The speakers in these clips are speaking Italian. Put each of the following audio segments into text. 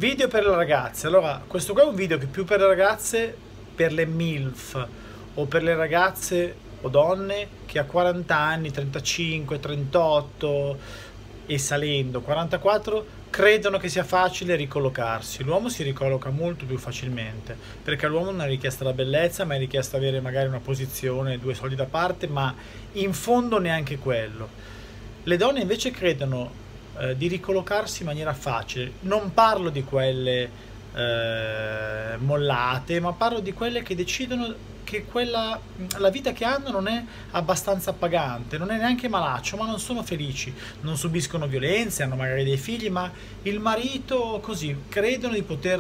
Video per le ragazze. Allora, questo qua è un video che più per le ragazze, per le MILF o per le ragazze o donne che a 40 anni, 35, 38 e salendo, 44, credono che sia facile ricollocarsi. L'uomo si ricolloca molto più facilmente, perché all'uomo non è richiesta la bellezza, ma è richiesta avere magari una posizione, due soldi da parte, ma in fondo neanche quello. Le donne invece credono di ricollocarsi in maniera facile. Non parlo di quelle mollate, ma parlo di quelle che decidono che la vita che hanno non è abbastanza appagante, non è neanche malaccio, ma non sono felici, non subiscono violenze, hanno magari dei figli, ma il marito così, credono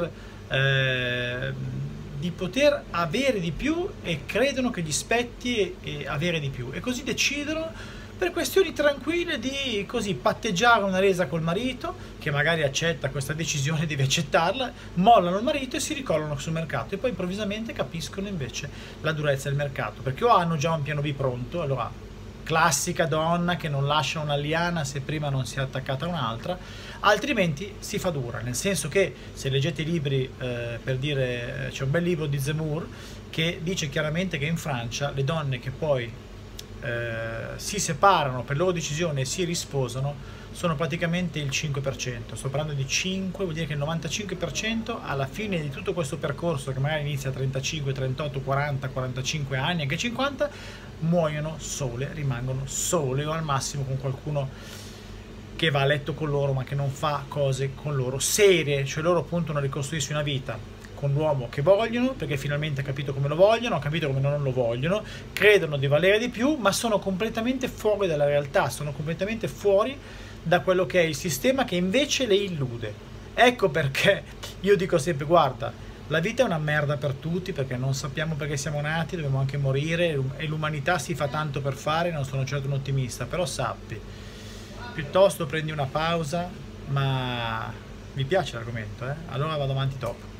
di poter avere di più e credono che gli spetti e avere di più, e così decidono per questioni tranquille di così patteggiare una resa col marito, che magari accetta questa decisione, deve accettarla, mollano il marito e si ricollano sul mercato, e poi improvvisamente capiscono invece la durezza del mercato, perché o hanno già un piano B pronto. Allora, classica donna che non lascia una liana se prima non si è attaccata a un'altra, altrimenti si fa dura, nel senso che se leggete i libri, per dire, c'è un bel libro di Zemmour che dice chiaramente che in Francia le donne che poi si separano per loro decisione e si risposano sono praticamente il 5%. Sto parlando di 5, vuol dire che il 95% alla fine di tutto questo percorso, che magari inizia a 35, 38, 40, 45 anni, anche 50, muoiono sole, rimangono sole, o al massimo con qualcuno che va a letto con loro ma che non fa cose con loro serie, cioè loro puntano a ricostruirsi una vita con l'uomo che vogliono, perché finalmente ha capito come lo vogliono, ha capito come non lo vogliono, credono di valere di più, ma sono completamente fuori dalla realtà, sono completamente fuori da quello che è il sistema che invece le illude. Ecco perché io dico sempre: guarda, la vita è una merda per tutti, perché non sappiamo perché siamo nati, dobbiamo anche morire, e l'umanità si fa tanto per fare. Non sono certo un ottimista, però sappi, piuttosto prendi una pausa, ma mi piace l'argomento, allora vado avanti dopo.